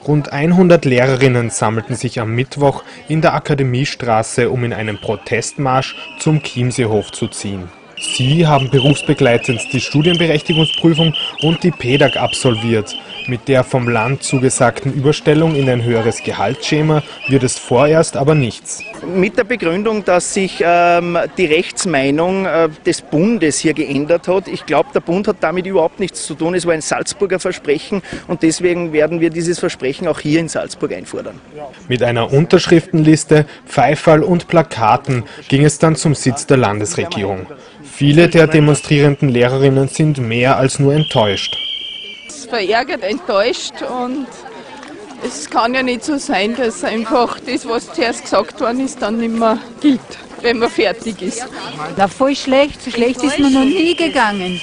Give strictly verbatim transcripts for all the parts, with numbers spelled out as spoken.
Rund hundert Lehrerinnen sammelten sich am Mittwoch in der Akademiestraße, um in einem Protestmarsch zum Chiemseehof zu ziehen. Sie haben berufsbegleitend die Studienberechtigungsprüfung und die P E D A G absolviert. Mit der vom Land zugesagten Überstellung in ein höheres Gehaltsschema wird es vorerst aber nichts. Mit der Begründung, dass sich ähm, die Rechtsmeinung äh, des Bundes hier geändert hat. Ich glaube, der Bund hat damit überhaupt nichts zu tun. Es war ein Salzburger Versprechen und deswegen werden wir dieses Versprechen auch hier in Salzburg einfordern. Mit einer Unterschriftenliste, Pfeifferl und Plakaten ging es dann zum Sitz der Landesregierung. Viele der demonstrierenden Lehrerinnen sind mehr als nur enttäuscht. Verärgert, enttäuscht, und es kann ja nicht so sein, dass einfach das, was zuerst gesagt worden ist, dann nicht mehr gilt, wenn man fertig ist. Na, voll schlecht, so schlecht ist man noch nie gegangen.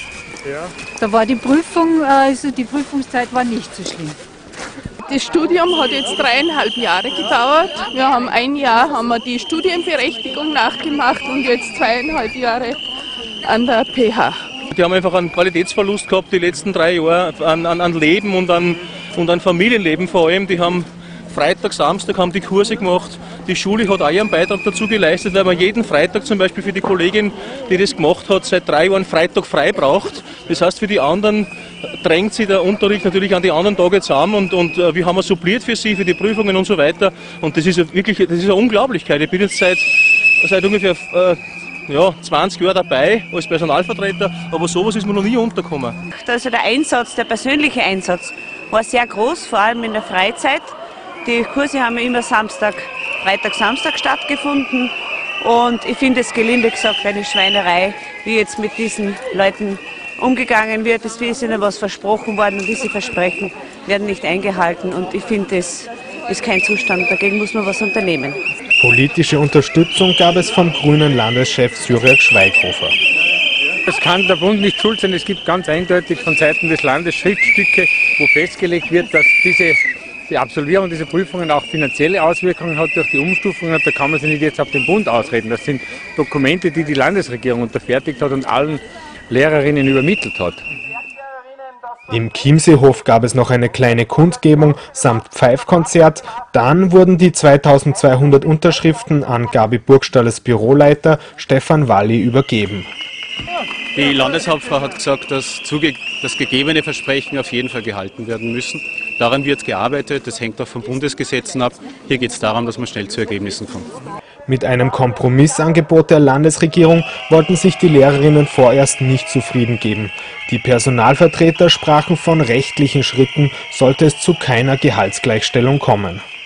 Da war die Prüfung, also die Prüfungszeit war nicht so schlimm. Das Studium hat jetzt dreieinhalb Jahre gedauert. Wir haben ein Jahr haben wir die Studienberechtigung nachgemacht und jetzt zweieinhalb Jahre an der P H. Die haben einfach einen Qualitätsverlust gehabt die letzten drei Jahre an, an, an Leben und an, und an Familienleben vor allem. Die haben Freitag, Samstag haben die Kurse gemacht. Die Schule hat auch ihren Beitrag dazu geleistet, weil man jeden Freitag zum Beispiel für die Kollegin, die das gemacht hat, seit drei Jahren Freitag frei braucht. Das heißt, für die anderen drängt sich der Unterricht natürlich an die anderen Tage zusammen und, und wir haben suppliert für sie, für die Prüfungen und so weiter. Und das ist wirklich, das ist eine Unglaublichkeit. Ich bin jetzt seit, seit ungefähr äh, ja, zwanzig Jahre dabei als Personalvertreter, aber sowas ist mir noch nie untergekommen. Also der Einsatz, der persönliche Einsatz war sehr groß, vor allem in der Freizeit. Die Kurse haben immer Samstag, Freitag, Samstag stattgefunden und ich finde es gelinde gesagt eine Schweinerei, wie jetzt mit diesen Leuten umgegangen wird. Es ist ihnen was versprochen worden und diese Versprechen werden nicht eingehalten und ich finde, das ist kein Zustand, dagegen muss man was unternehmen. Politische Unterstützung gab es vom grünen Landeschef Cyriak Schweighofer. Das kann der Bund nicht schuld sein. Es gibt ganz eindeutig von Seiten des Landes Schriftstücke, wo festgelegt wird, dass diese, die Absolvierung dieser Prüfungen auch finanzielle Auswirkungen hat durch die Umstufung. Und da kann man sich nicht jetzt auf den Bund ausreden. Das sind Dokumente, die die Landesregierung unterfertigt hat und allen Lehrerinnen übermittelt hat. Im Chiemseehof gab es noch eine kleine Kundgebung samt Pfeifkonzert. Dann wurden die zweitausendzweihundert Unterschriften an Gabi Burgstalles Büroleiter Stefan Walli übergeben. Die Landeshauptfrau hat gesagt, dass das gegebene Versprechen auf jeden Fall gehalten werden müssen. Daran wird gearbeitet, das hängt auch von Bundesgesetzen ab. Hier geht es darum, dass man schnell zu Ergebnissen kommt. Mit einem Kompromissangebot der Landesregierung wollten sich die Lehrerinnen vorerst nicht zufrieden geben. Die Personalvertreter sprachen von rechtlichen Schritten, sollte es zu keiner Gehaltsgleichstellung kommen.